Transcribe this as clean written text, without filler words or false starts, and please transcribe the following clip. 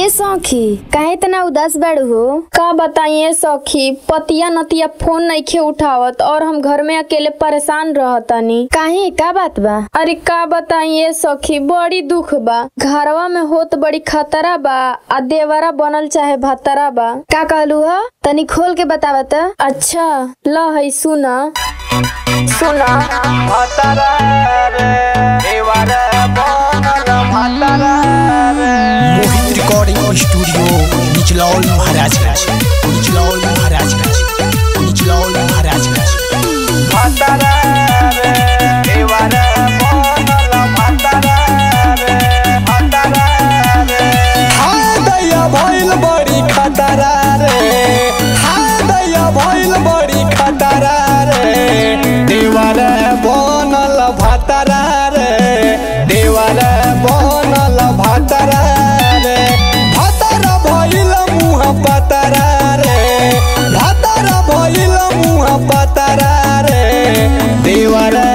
ए सखी काहे इतना उदास बाड़ू हो? का बताइए सखी, पतिया नतिया फोन नइखे उठावत और हम घर में अकेले परेशान रहतानी। काहे का बात बा? अरे का बताइए सखी, बड़ी दुख बा। घरवा में होत बड़ी खतरा बा आ देवरा बनल चाहे भतरा बा। का कहलू ह? तनी खोल के बतावा त। अच्छा ल है सुना सुना। भतरा रे देवरा बनल भतरा रे। Mohit recording studio Nichlaul Maharajganj, Nichlaul Maharajganj, Nichlaul Maharajganj. भतरा रे देवरा बनल भतरा रे, भतरा रे। हाँ दैया भइल बड़ी खतरा रे, हाँ दैया भइल बड़ी खतरा रे। देवरा बनल भतरा रे, देवरा बनल भतरा रे। भतरा भइल मुँह पतरा रे, भतरा भइल मुँह पतरा रे। देवरा